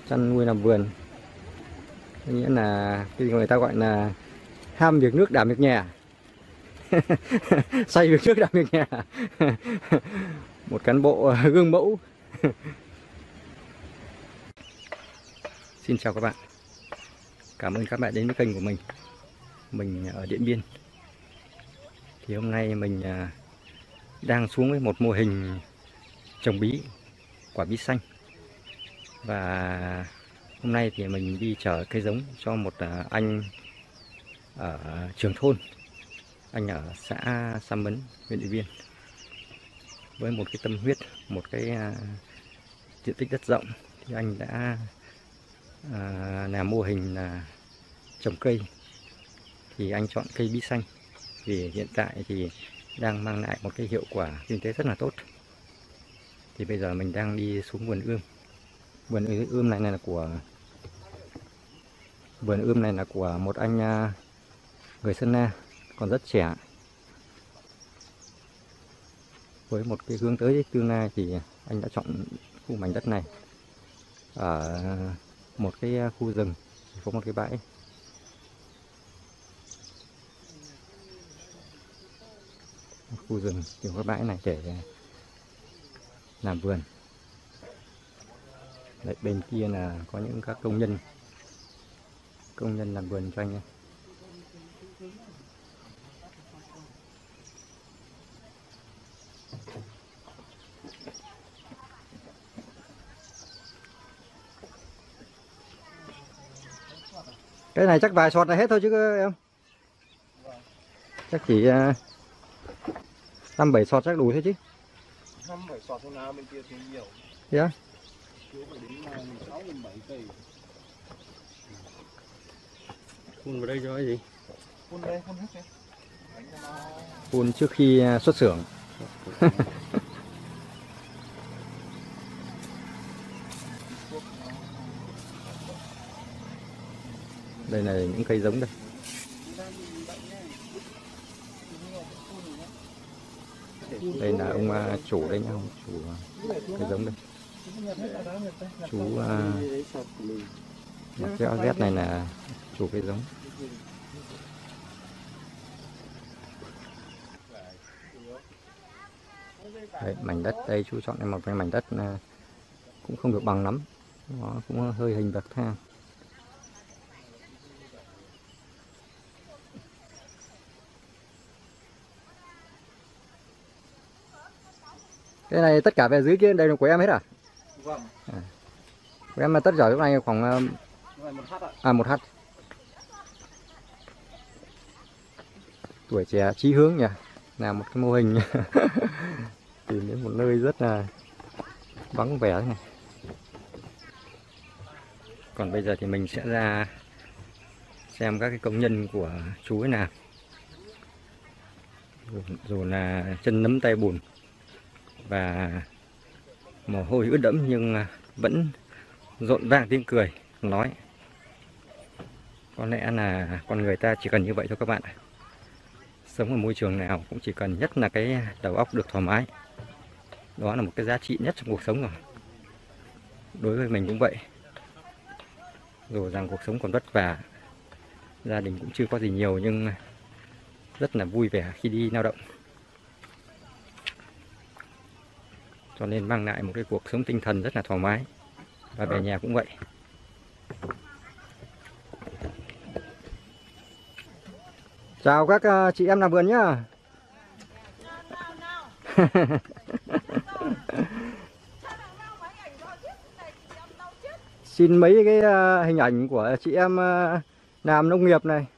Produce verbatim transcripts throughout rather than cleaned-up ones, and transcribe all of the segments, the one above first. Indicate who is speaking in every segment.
Speaker 1: chăn nuôi làm vườn, nghĩa là cái người ta gọi là ham việc nước đảm việc nhà. Say việc nước đảm việc nhà. Một cán bộ gương mẫu. Xin chào các bạn, cảm ơn các bạn đến với kênh của mình. Mình ở Điện Biên. Thì hôm nay mình đang xuống với một mô hình trồng bí, quả bí xanh. Và hôm nay thì mình đi chở cây giống cho một anh ở Trường Thôn, anh ở xã Sam Mấn, huyện Điện Biên. Với một cái tâm huyết, một cái uh, diện tích đất rộng, thì anh đã uh, làm mô hình là trồng cây. Thì anh chọn cây bí xanh vì hiện tại thì đang mang lại một cái hiệu quả kinh tế rất là tốt. Thì bây giờ mình đang đi xuống vườn ươm. Vườn ươm này, này là của vườn ươm này là của một anh uh, người Sơn La, còn rất trẻ. Với một cái hướng tới tương lai thì anh đã chọn khu mảnh đất này ở một cái khu rừng, có một cái bãi. Một khu rừng kiểu cái bãi này để làm vườn. Đấy, bên kia là có những các công nhân công nhân làm vườn cho anh ấy. Cái này chắc vài sọt là hết thôi chứ em. Chắc chỉ năm bảy sọt chắc đủ thế chứ.
Speaker 2: năm bảy sọt thôi nào, bên kia thì nhiều.
Speaker 1: Thế á? Phun vào đây cho cái gì?
Speaker 2: Phun đây, phun hết đấy.
Speaker 1: Phun trước khi xuất xưởng. Đây là những cây giống đây. Đây là ông uh, chủ đây nha, ông chủ uh, cây giống đây. Chú uh, mặc cái áo vest này là chủ cây giống. Đấy, mảnh đất đây chú chọn một cái mảnh đất uh, cũng không được bằng lắm, nó cũng hơi hình bậc thang. Cái này tất cả về dưới kia đây là của em hết à?
Speaker 2: Vâng.
Speaker 1: À. Của em là tất cả lúc này khoảng
Speaker 2: một hắt ạ.
Speaker 1: À một hắt. Tuổi trẻ chí hướng nhỉ, làm một cái mô hình tìm đến một nơi rất là vắng vẻ thế này. Còn bây giờ thì mình sẽ ra xem các cái công nhân của chú ấy làm. Dù, dù là chân nấm tay bùn và mồ hôi ướt đẫm nhưng vẫn rộn ràng tiếng cười nói. Có lẽ là con người ta chỉ cần như vậy thôi các bạn. Sống ở môi trường nào cũng chỉ cần nhất là cái đầu óc được thoải mái. Đó là một cái giá trị nhất trong cuộc sống rồi. Đối với mình cũng vậy. Dù rằng cuộc sống còn vất vả, gia đình cũng chưa có gì nhiều nhưng rất là vui vẻ khi đi lao động. Cho nên mang lại một cái cuộc sống tinh thần rất là thoải mái. Và về nhà cũng vậy. Chào các uh, chị em làm vườn nhá. Xin mấy cái uh, hình ảnh của chị em uh, làm nông nghiệp này.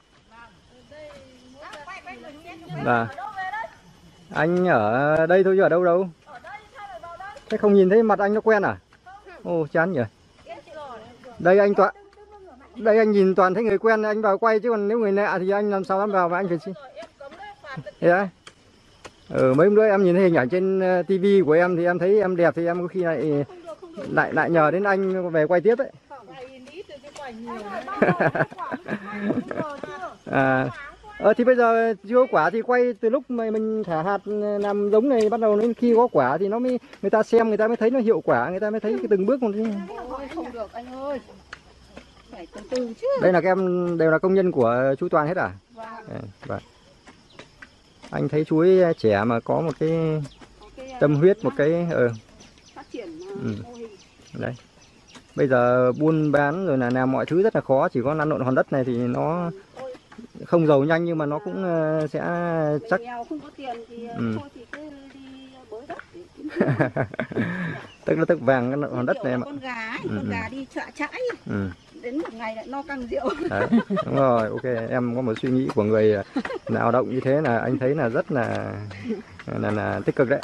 Speaker 1: Là anh ở đây thôi chứ ở đâu đâu. Thế không nhìn thấy mặt anh nó quen à? Ô chán nhỉ. Đây anh toàn đây anh nhìn toàn thấy người quen anh vào quay, chứ còn nếu người lạ thì anh làm sao anh vào và anh phải xin. Thế á? Ừ, mấy hôm nữa em nhìn thấy hình ảnh trên tivi của em thì em thấy em đẹp thì em có khi lại lại lại nhờ đến anh về quay tiếp đấy.
Speaker 3: À,
Speaker 1: Ờ thì bây giờ chưa có quả thì quay từ lúc mà mình thả hạt làm giống này, bắt đầu đến khi có quả thì nó mới, người ta xem, người ta mới thấy nó hiệu quả, người ta mới thấy cái từng bước một.
Speaker 3: Ôi, không được anh ơi. Phải từ từ chứ.
Speaker 1: Đây là các em đều là công nhân của chú Toàn hết à?
Speaker 3: Vâng.
Speaker 1: À, vâng. Anh thấy chú ấy trẻ mà có một cái
Speaker 3: cái,
Speaker 1: tâm huyết, một cái ờ
Speaker 3: phát triển uh,
Speaker 1: ừ.
Speaker 3: mô hình.
Speaker 1: Đấy. Bây giờ buôn bán rồi là làm mọi thứ rất là khó, chỉ có lăn lộn hòn đất này thì nó không giàu nhanh nhưng mà nó cũng uh, sẽ chắc.
Speaker 3: Nghèo không có tiền thì
Speaker 1: ừ.
Speaker 3: thôi thì cứ đi bới đất để
Speaker 1: tức là tức vàng cái hòn đất này mà.
Speaker 3: Con gà ấy,
Speaker 1: ừ,
Speaker 3: con
Speaker 1: ừ.
Speaker 3: gà đi chợ trãi.
Speaker 1: Ừ.
Speaker 3: Đến một ngày lại no căng rượu.
Speaker 1: Đấy, đúng rồi, ok, em có một suy nghĩ của người lao động như thế là anh thấy là rất là là, là tích cực đấy.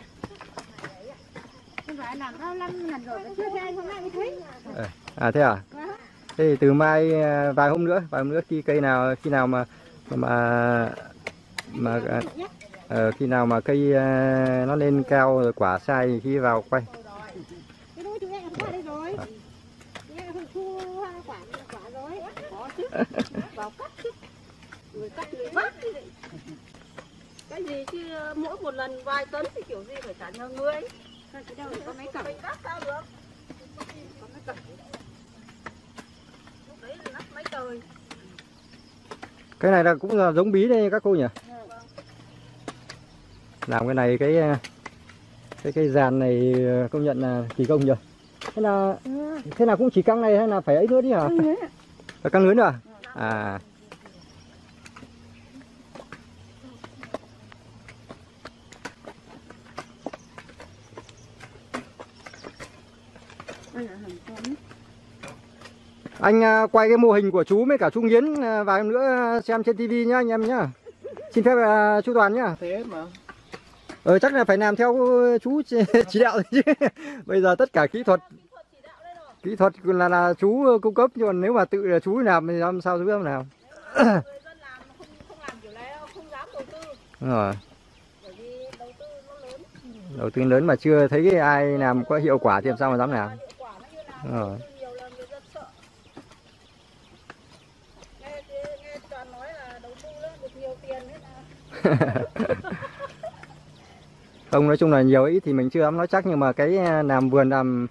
Speaker 3: Không phải làm bao năm lần rồi chưa thấy anh hôm nay mới thấy.
Speaker 1: À thế à? Thế thì từ mai vài hôm nữa, vài hôm nữa khi cây nào khi nào mà mà mà ờ, khi nào mà cây nó lên cao rồi quả sai thì khi vào quay.
Speaker 3: Cái đôi chú em qua đây rồi. Chú em thu hoa quả quả rồi. Có chứ. Vào cắt chứ. Người cắt người vác chứ. Cái gì chứ mỗi một lần vài tấn thì kiểu gì phải trả nhờ người. Cái đâu có mấy cặp. Mình vác sao được? Có mấy cặp. Lúc đấy là nắp mấy tời.
Speaker 1: Cái này là cũng là giống bí đây các cô nhỉ? Làm cái này cái cái cái dàn này công nhận là kỳ công nhỉ? Thế là thế nào cũng chỉ căng này hay là phải ấy nữa đi hả? Phải căng lưới nữa à? À. Anh quay cái mô hình của chú với cả chú Nghiến vài em nữa xem trên tivi nhá anh em nhá. Xin phép uh, chú Toàn nhá.
Speaker 2: Thế mà.
Speaker 1: Ờ chắc là phải làm theo chú chỉ đạo chứ. Bây giờ tất cả kỹ thuật kỹ thuật là là chú cung cấp, nhưng mà nếu mà tự là chú làm thì làm sao chú biết làm. Đúng rồi. Đầu tư lớn mà chưa thấy cái ai làm có hiệu quả thì làm sao mà dám làm. Đúng rồi. Không, nói chung là nhiều ít thì mình chưa dám nói chắc, nhưng mà cái làm vườn làm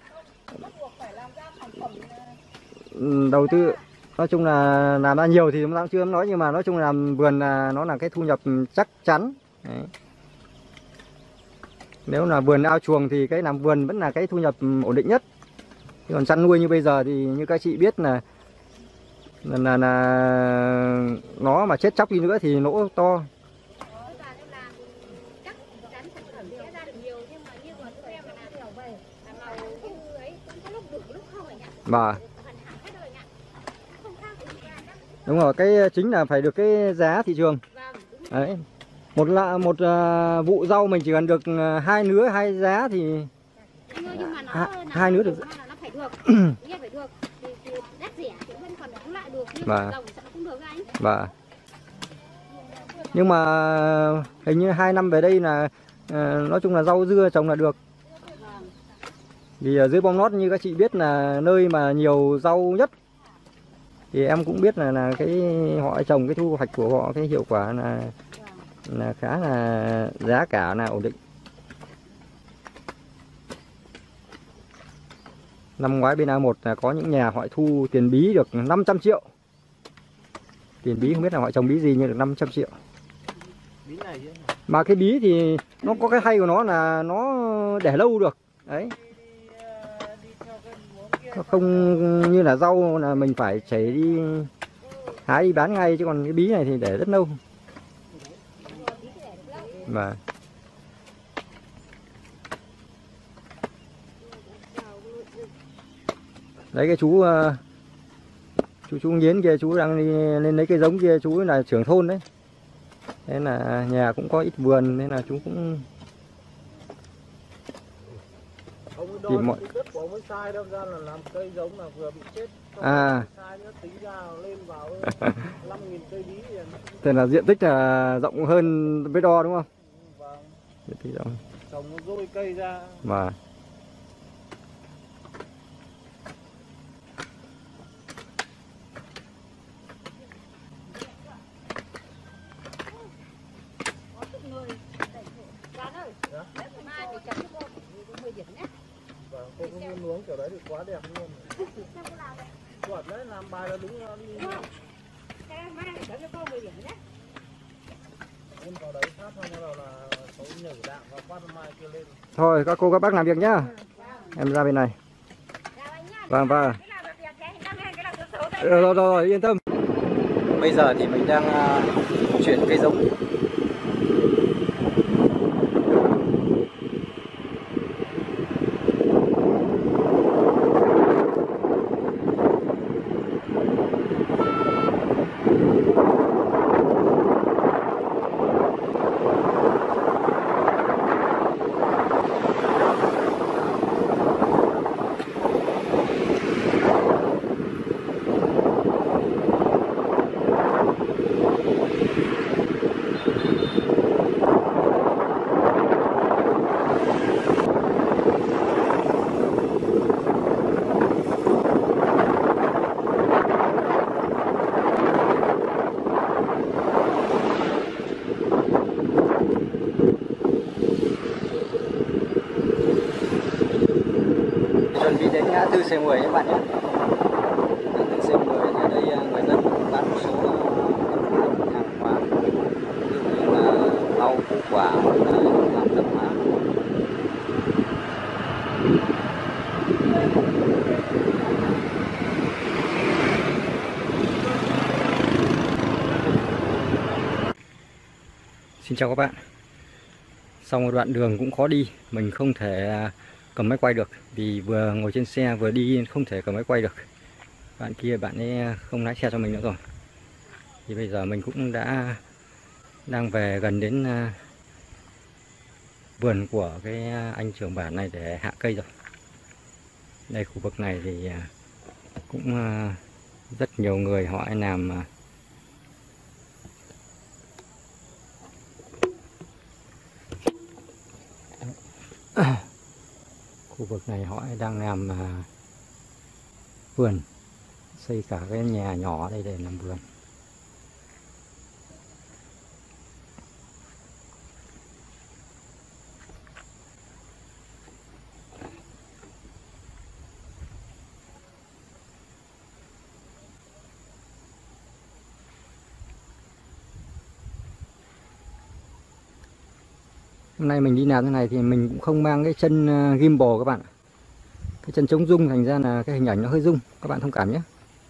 Speaker 1: đầu tư nói chung là làm ra nhiều thì chúng ta chưa dám nói, nhưng mà nói chung là làm vườn là nó là cái thu nhập chắc chắn. Đấy. Nếu là vườn ao chuồng thì cái làm vườn vẫn là cái thu nhập ổn định nhất. Còn chăn nuôi như bây giờ thì như các chị biết là là, là, là nó mà chết chóc đi nữa thì lỗ to. Mà đúng rồi, cái chính là phải được cái giá thị trường. Đấy. Một là một uh, vụ rau mình chỉ cần được uh, hai nứa hai giá thì
Speaker 3: nhưng mà nó,
Speaker 1: à,
Speaker 3: nó
Speaker 1: hai nứa được.
Speaker 3: Nó phải được. Nghe phải được. Thì, thì đắt rẻ thì vẫn còn bán lại được, nhưng
Speaker 1: mà
Speaker 3: rau cũng được anh.
Speaker 1: Và nhưng mà hình như hai năm về đây là uh, nói chung là rau dưa trồng là được. Vì ở dưới Bom Nót như các chị biết là nơi mà nhiều rau nhất, thì em cũng biết là là cái họ trồng cái thu hoạch của họ, cái hiệu quả là là khá là giá cả là ổn định. Năm ngoái bên A một là có những nhà họ thu tiền bí được năm trăm triệu. Tiền bí không biết là họ trồng bí gì nhưng được năm trăm triệu.
Speaker 2: Bí này chứ.
Speaker 1: Mà cái bí thì nó có cái hay của nó là nó để lâu được. Đấy. Không như là rau là mình phải chảy đi hái đi bán ngay, chứ còn cái bí này thì để rất lâu. Mà đấy, cái chú chú chú Nghiến kia, chú đang đi lên lấy cây giống kia, chú là trưởng thôn đấy. Thế là nhà cũng có ít vườn nên là chú cũng tìm mọi
Speaker 2: đất của ông ấy sai đâu ra là làm cây giống là vừa bị chết.
Speaker 1: À.
Speaker 2: Sai nữa tính ra lên vào năm nghìn cây bí thì
Speaker 1: thế là diện tích là rộng hơn với đo đúng không?
Speaker 2: vâng.
Speaker 1: Diện tích rộng.
Speaker 2: Trồng nó dôi cây ra.
Speaker 1: Mà
Speaker 2: quá đẹp luôn. Quạt đấy làm bài là đúng là đi. Em vào đấy sát xong rồi là cháu nhảy đạn và phát mai kia lên.
Speaker 1: Thôi các cô các bác làm việc nhá. Em ra bên này. Vâng vâng. Rồi rồi rồi, yên tâm. Bây giờ thì mình đang uh, chuyển cây giống. Chuẩn bị đến ngã tư C mười các bạn nhé. Ngã tư C mười ở đây người dân bán một số hàng hóa, ví dụ như là rau củ quả, làm tạp hóa. Xin chào các bạn. Sau một đoạn đường cũng khó đi, mình không thể cầm máy quay được vì vừa ngồi trên xe vừa đi không thể cầm máy quay được. Bạn kia bạn ấy không lái xe cho mình nữa rồi. Thì bây giờ mình cũng đã đang về gần đến vườn của cái anh trưởng bản này để hạ cây rồi. Đây khu vực này thì cũng rất nhiều người họ làm khu vực này họ đang làm uh, vườn, xây cả cái nhà nhỏ đây để làm vườn. Hôm nay mình đi làm thế này thì mình cũng không mang cái chân gimbal các bạn. Cái chân chống rung thành ra là cái hình ảnh nó hơi rung, các bạn thông cảm nhé.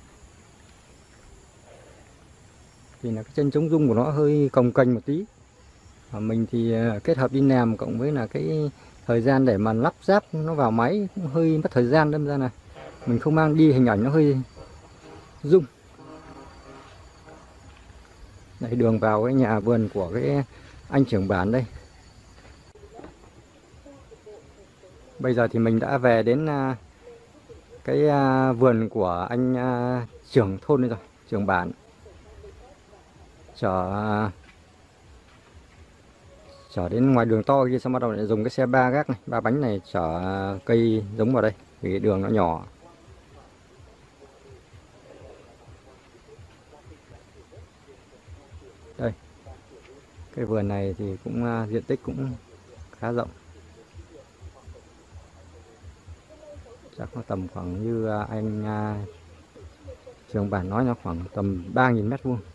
Speaker 1: Vì là cái chân chống rung của nó hơi cồng kềnh một tí. Và mình thì kết hợp đi làm cộng với là cái thời gian để mà lắp ráp nó vào máy cũng hơi mất thời gian, đâm ra là mình không mang đi, hình ảnh nó hơi rung. Đây đường vào cái nhà vườn của cái anh trưởng bản đây. Bây giờ thì mình đã về đến cái vườn của anh trưởng thôn đây rồi, trưởng bản. Chở chở đến ngoài đường to kia, xong bắt đầu lại dùng cái xe ba gác này, ba bánh này chở cây giống vào đây vì cái đường nó nhỏ. Đây. Cái vườn này thì cũng diện tích cũng khá rộng. Chắc nó tầm khoảng như anh trưởng bản nói, nó khoảng tầm ba nghìn mét vuông.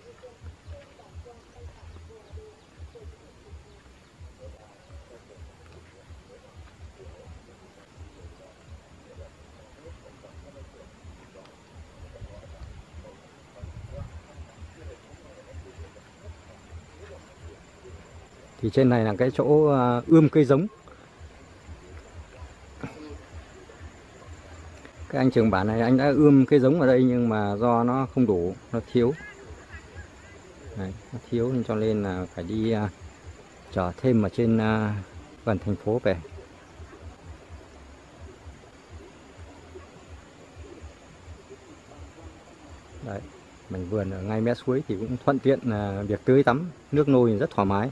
Speaker 1: Thì trên này là cái chỗ ươm cây giống. Cái anh trưởng bản này anh đã ươm cây giống ở đây nhưng mà do nó không đủ, nó thiếu. Đấy, nó thiếu nên cho nên là phải đi uh, chở thêm ở trên uh, gần thành phố về. Đấy, mảnh vườn ở ngay mé suối thì cũng thuận tiện là uh, việc tưới tắm, nước nôi rất thoải mái.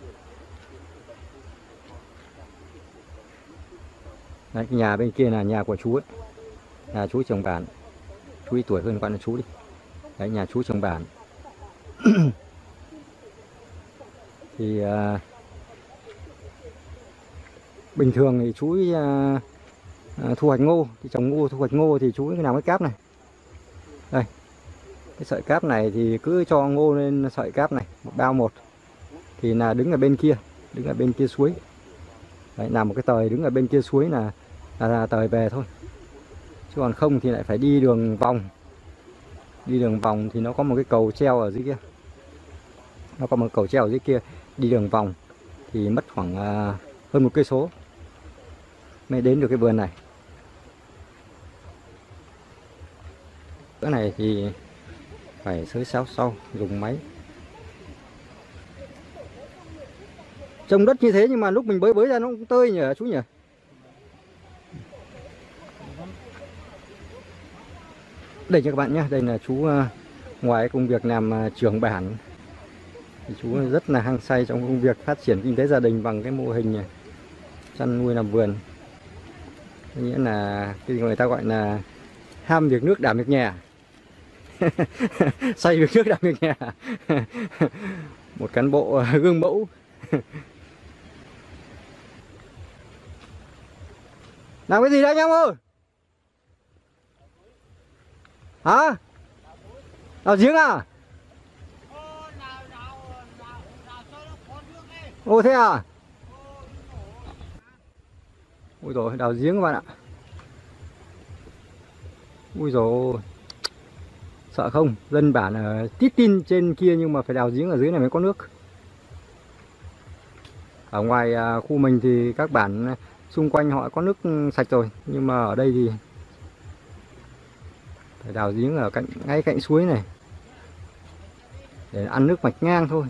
Speaker 1: Đấy, cái nhà bên kia là nhà của chú ấy, nhà chú trưởng bản, chú ấy tuổi hơn gọi là chú đi. Đấy, nhà chú trưởng bản. Thì uh, bình thường thì chú ấy, uh, à, thu hoạch ngô, thì trồng ngô thu hoạch ngô thì chú cái làm cái cáp này. Đây, cái sợi cáp này thì cứ cho ngô lên sợi cáp này một bao một, thì là đứng ở bên kia, đứng ở bên kia suối. Đấy, làm một cái tời đứng ở bên kia suối là, là, là tời về thôi, chứ còn không thì lại phải đi đường vòng. Đi đường vòng thì nó có một cái cầu treo ở dưới kia, nó có một cầu treo ở dưới kia, đi đường vòng thì mất khoảng uh, hơn một cây số mới đến được cái vườn này. Cái này thì phải xới xáo sau, dùng máy. Trồng đất như thế nhưng mà lúc mình bới bới ra nó cũng tơi nhỉ chú nhỉ? Đây cho các bạn nhé, đây là chú uh, ngoài công việc làm uh, trưởng bản thì chú rất là hăng say trong công việc phát triển kinh tế gia đình bằng cái mô hình này, chăn nuôi làm vườn. Nghĩa là cái người ta gọi là ham việc nước đảm việc nhà. Say việc nước đảm việc nhà. Một cán bộ uh, gương mẫu. Làm cái gì đấy anh em ơi? Hả? Đào giếng à? Ồ thế à? Ui rồi đào giếng các bạn ạ. Ui rồi, sợ không? Dân bản ở tít tin trên kia nhưng mà phải đào giếng ở dưới này mới có nước. Ở ngoài khu mình thì các bản xung quanh họ có nước sạch rồi, nhưng mà ở đây thì phải đào giếng ở cạnh ngay cạnh suối này để ăn nước mạch ngang thôi.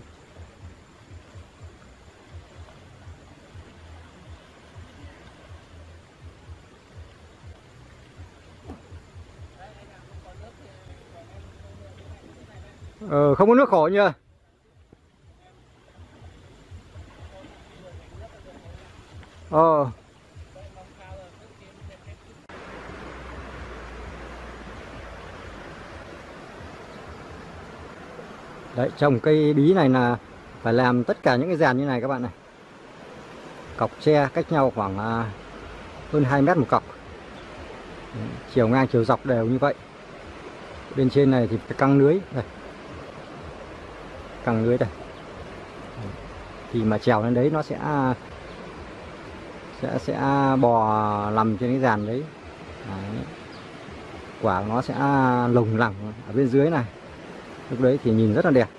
Speaker 1: Ờ, không có nước khổ nhỉ? Ờ. Đấy, trồng cây bí này là phải làm tất cả những cái dàn như này các bạn này. Cọc tre cách nhau khoảng uh, hơn hai mét một cọc. Chiều ngang chiều dọc đều như vậy. Bên trên này thì phải căng lưới đây. Căng lưới đây. Thì mà trèo lên đấy nó sẽ sẽ sẽ bò nằm trên cái dàn đấy. Đấy. Quả nó sẽ lồng lẳng ở bên dưới này. Lúc đấy thì nhìn rất là đẹp.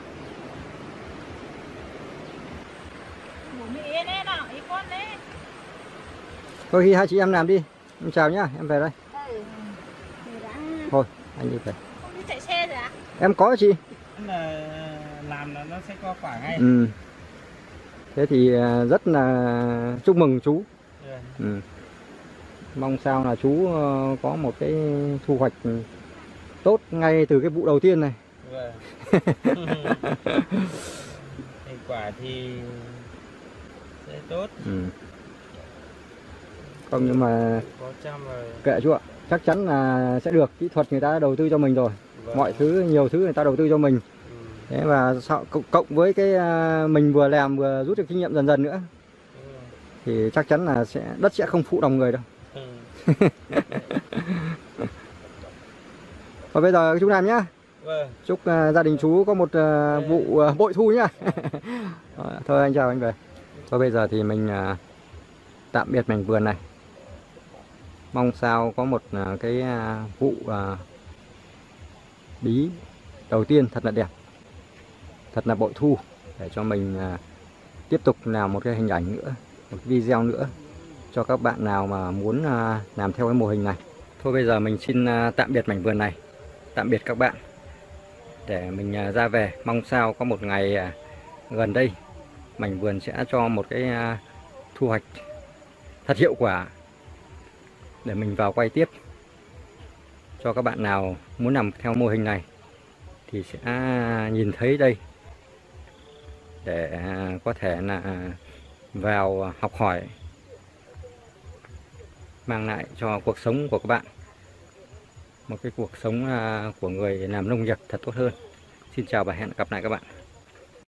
Speaker 1: Thôi khi hai chị em làm đi. Em chào nhá, em về đây. Thôi, anh đi về.
Speaker 3: Không đi chạy xe rồi ạ?
Speaker 1: Em có chị.
Speaker 2: Làm là nó sẽ có quả ngay.
Speaker 1: Ừ. Thế thì rất là chúc mừng chú.
Speaker 2: Yeah.
Speaker 1: Ừ. Mong sao là chú có một cái thu hoạch tốt ngay từ cái vụ đầu tiên này.
Speaker 2: Vâng. Thành quả thì sẽ tốt.
Speaker 1: Ừ. Không nhưng mà
Speaker 2: có trăm rồi.
Speaker 1: Kệ chú ạ, chắc chắn là sẽ được. Kỹ thuật người ta đầu tư cho mình rồi.
Speaker 2: Vâng.
Speaker 1: Mọi thứ, nhiều thứ người ta đầu tư cho mình.
Speaker 2: Ừ.
Speaker 1: Thế và sau, cộng với cái mình vừa làm vừa rút được kinh nghiệm dần dần nữa.
Speaker 2: Ừ. Thì
Speaker 1: chắc chắn là sẽ đất sẽ không phụ lòng người đâu.
Speaker 2: Ừ.
Speaker 1: Và bây giờ chú làm nhá.
Speaker 2: Vâng.
Speaker 1: Chúc uh, gia đình chú có một uh, vụ uh, bội thu nhá. Thôi anh chào anh về. Thôi bây giờ thì mình uh, tạm biệt mảnh vườn này. Mong sao có một uh, cái uh, vụ uh, bí đầu tiên thật là đẹp, thật là bội thu, để cho mình uh, tiếp tục làm một cái hình ảnh nữa, một video nữa cho các bạn nào mà muốn uh, làm theo cái mô hình này. Thôi bây giờ mình xin uh, tạm biệt mảnh vườn này, tạm biệt các bạn, để mình uh, ra về. Mong sao có một ngày uh, gần đây mảnh vườn sẽ cho một cái uh, thu hoạch thật hiệu quả để mình vào quay tiếp. Cho các bạn nào muốn làm theo mô hình này thì sẽ nhìn thấy đây, để có thể là vào học hỏi, mang lại cho cuộc sống của các bạn một cái cuộc sống của người làm nông nghiệp thật tốt hơn. Xin chào và hẹn gặp lại các bạn.